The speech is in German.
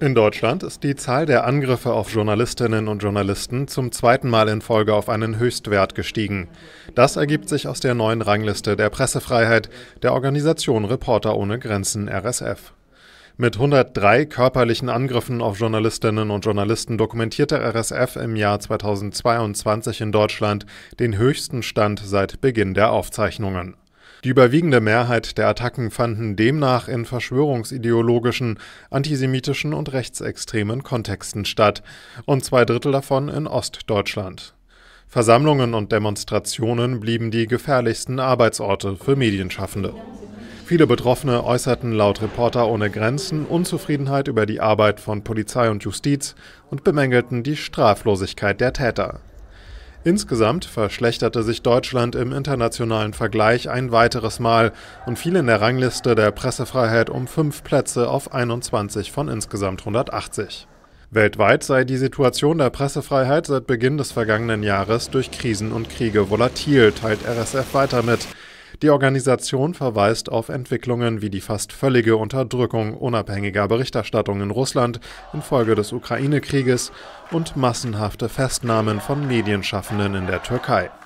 In Deutschland ist die Zahl der Angriffe auf Journalistinnen und Journalisten zum zweiten Mal in Folge auf einen Höchstwert gestiegen. Das ergibt sich aus der neuen Rangliste der Pressefreiheit der Organisation Reporter ohne Grenzen (RSF). Mit 103 körperlichen Angriffen auf Journalistinnen und Journalisten dokumentierte RSF im Jahr 2022 in Deutschland den höchsten Stand seit Beginn der Aufzeichnungen. Die überwiegende Mehrheit der Attacken fanden demnach in verschwörungsideologischen, antisemitischen und rechtsextremen Kontexten statt, und 2/3 davon in Ostdeutschland. Versammlungen und Demonstrationen blieben die gefährlichsten Arbeitsorte für Medienschaffende. Viele Betroffene äußerten laut Reporter ohne Grenzen Unzufriedenheit über die Arbeit von Polizei und Justiz und bemängelten die Straflosigkeit der Täter. Insgesamt verschlechterte sich Deutschland im internationalen Vergleich ein weiteres Mal und fiel in der Rangliste der Pressefreiheit um 5 Plätze auf 21 von insgesamt 180. Weltweit sei die Situation der Pressefreiheit seit Beginn des vergangenen Jahres durch Krisen und Kriege volatil, teilt RSF weiter mit. Die Organisation verweist auf Entwicklungen wie die fast völlige Unterdrückung unabhängiger Berichterstattung in Russland infolge des Ukraine-Krieges und massenhafte Festnahmen von Medienschaffenden in der Türkei.